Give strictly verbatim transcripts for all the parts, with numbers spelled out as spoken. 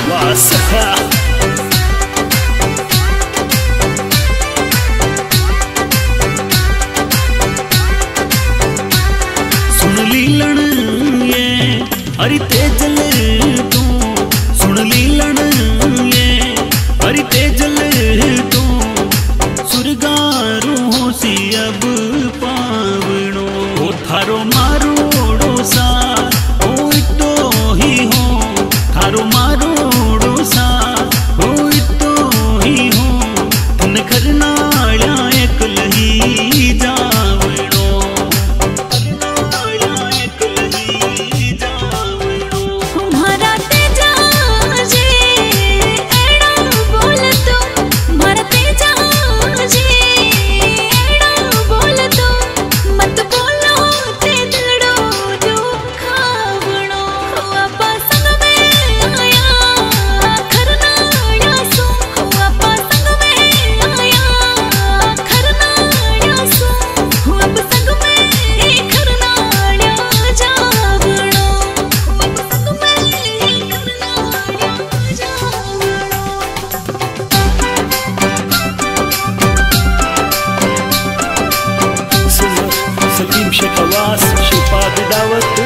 शेखवास। सुन linen ये हरि तेजल तू, सुन linen ये हरि तेजल तू, सुरगारू सी अब पावणो ओ थारो मारोड़ो सा ओ इतो ही हो, थारो मारोड़ो सा ओ इतो ही हो, तन खरनाळ्या एकल ही जावणो, खरनाळ्या एकल ही जावणो। मारा तेजा जे एड़ा बोल तो, मारा तेजा जे एड़ा बोल तो, मत बोलो ते दड़ो जो खावणो। आपा संग में आया खरनाळ्या सो, आपा संग में आया खरनाळ्या सो, आप संग में खरनाळ्या जावणो, आप संग में खरनाळ्या जावणो। सलीम शेखवास श्रीपाद दावत।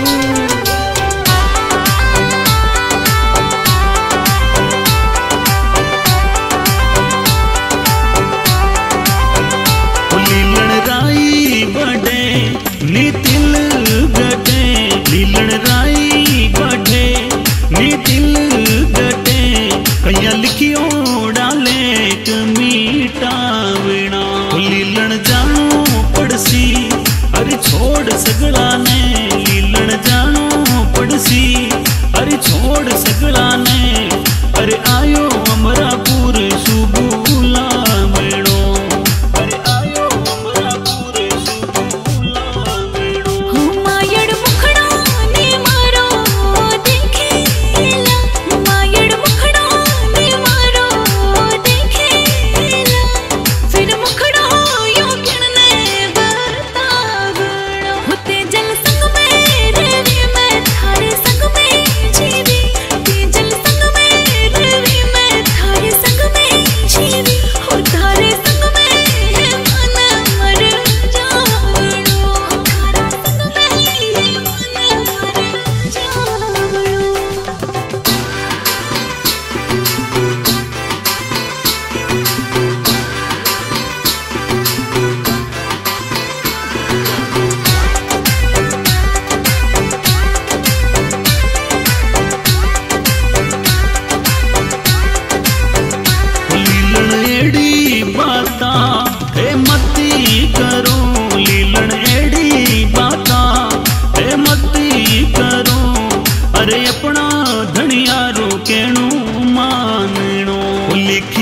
लीलन राई बढ़े नी तिल गटे, लीलन राई बढ़े नी तिल गटे, कैया लिखियो डाले मीटावना। लीलन जानो पड़सी अरे छोड़ सगला ने, लीलन जानो पड़सी अरे छोड़ सगला ने, अरे आयो अमरापुर सुबूला मेड़ो, अरे आयो अमरापुर सुबूला मेड़ो। मायड़ मुखड़ा ने मारो देखेला, मायड़ मुखड़ा ने मारो देखेला, फिर मुखड़ा यो किणने बतावणो। होते जल संग में रवि मैं थारे संग में जीवी, ते जल संग में रवि मैं थारे संग में जीवी, हो थारे संग में मन मर जावणो, थारा संग में मन मर जावणो। लीलन एड़ी बाता हे मती करो, लीलन एड़ी बाता हे मती करो, अरे अपना धनिया रो केणु मानणो। लिख